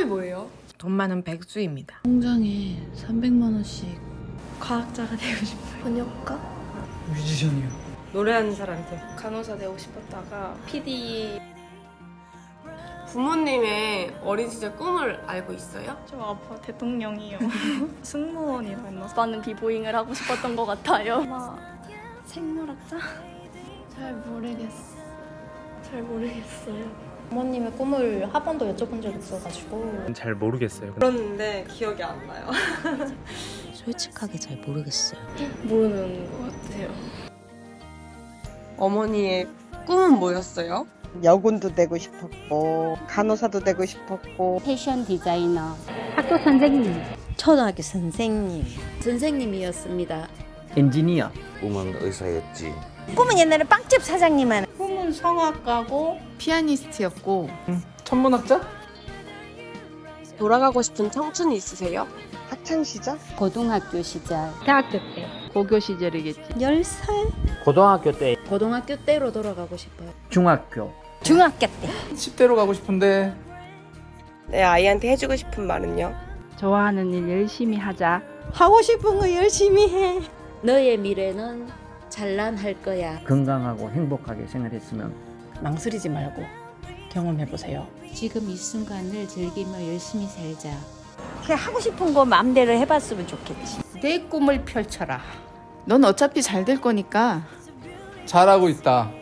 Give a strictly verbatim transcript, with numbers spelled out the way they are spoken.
뭐예요? 돈 많은 백수입니다. 통장에 삼백만 원씩. 과학자가 되고 싶어요. 번역가? 뮤지션이요. 노래하는 사람 돼. 간호사 되고 싶었다가 피디. 부모님의 어린 시절 꿈을 알고 있어요? 저 아빠 대통령이요. 승무원이라 했나? 아빠는 비보잉을 하고 싶었던 것 같아요. 아마 생물학자? 잘 모르겠어. 잘 모르겠어요. 부모님의 꿈을 한 번도 여쭤본 적 있어가지고 잘 모르겠어요. 그런데 기억이 안 나요. 솔직하게 잘 모르겠어요. 모르는 것 같아요. 어머니의 꿈은 뭐였어요? 여군도 되고 싶었고 간호사도 되고 싶었고 패션 디자이너, 학교 선생님, 초등학교 선생님, 선생님이었습니다. 엔지니어. 꿈은 의사였지. 꿈은 옛날에 빵집 사장님은. 꿈은 성악가고 피아니스트였고. 음, 천문학자? 돌아가고 싶은 청춘이 있으세요? 학창 시절? 고등학교 시절, 대학교 때 고교 시절이겠지. 열 살? 고등학교 때. 고등학교 때로 돌아가고 싶어요. 중학교. 중학교 때. 십 대로 가고 싶은데. 내 아이한테 해주고 싶은 말은요? 좋아하는 일 열심히 하자. 하고 싶은 거 열심히 해. 너의 미래는 찬란할 거야. 건강하고 행복하게 생활했으면. 망설이지 말고 경험해보세요. 지금 이 순간을 즐기며 열심히 살자. 그냥 하고 싶은 거 마음대로 해봤으면 좋겠지. 내 꿈을 펼쳐라. 넌 어차피 잘 될 거니까. 잘하고 있다.